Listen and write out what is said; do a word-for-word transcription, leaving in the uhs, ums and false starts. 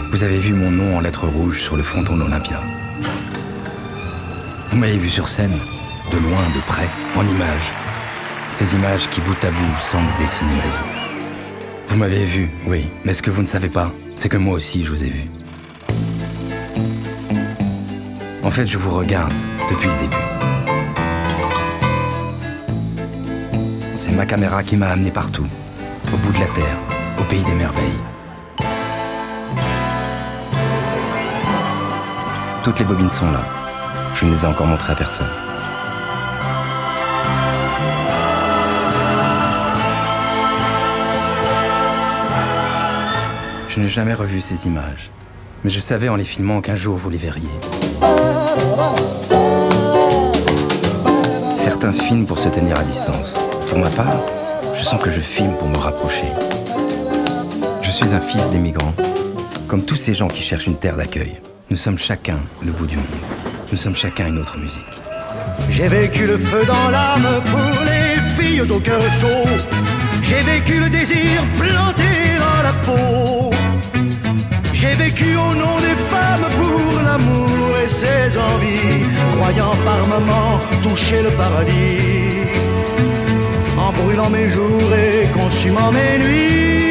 Vous avez vu mon nom en lettres rouges sur le fronton de l'Olympia. Vous m'avez vu sur scène, de loin, de près, en images. Ces images qui, bout à bout, semblent dessiner ma vie. Vous m'avez vu, oui, mais ce que vous ne savez pas, c'est que moi aussi je vous ai vu. En fait, je vous regarde depuis le début. C'est ma caméra qui m'a amené partout, au bout de la terre, au pays des merveilles. Toutes les bobines sont là. Je ne les ai encore montrées à personne. Je n'ai jamais revu ces images, mais je savais en les filmant qu'un jour vous les verriez. Certains filment pour se tenir à distance. Pour ma part, je sens que je filme pour me rapprocher. Je suis un fils d'émigrants, comme tous ces gens qui cherchent une terre d'accueil. Nous sommes chacun le bout du monde. Nous sommes chacun une autre musique. J'ai vécu le feu dans l'âme pour les filles au cœur chaud. J'ai vécu le désir planté dans la peau. J'ai vécu au nom des femmes pour l'amour et ses envies, croyant par moments toucher le paradis, en brûlant mes jours et consumant mes nuits.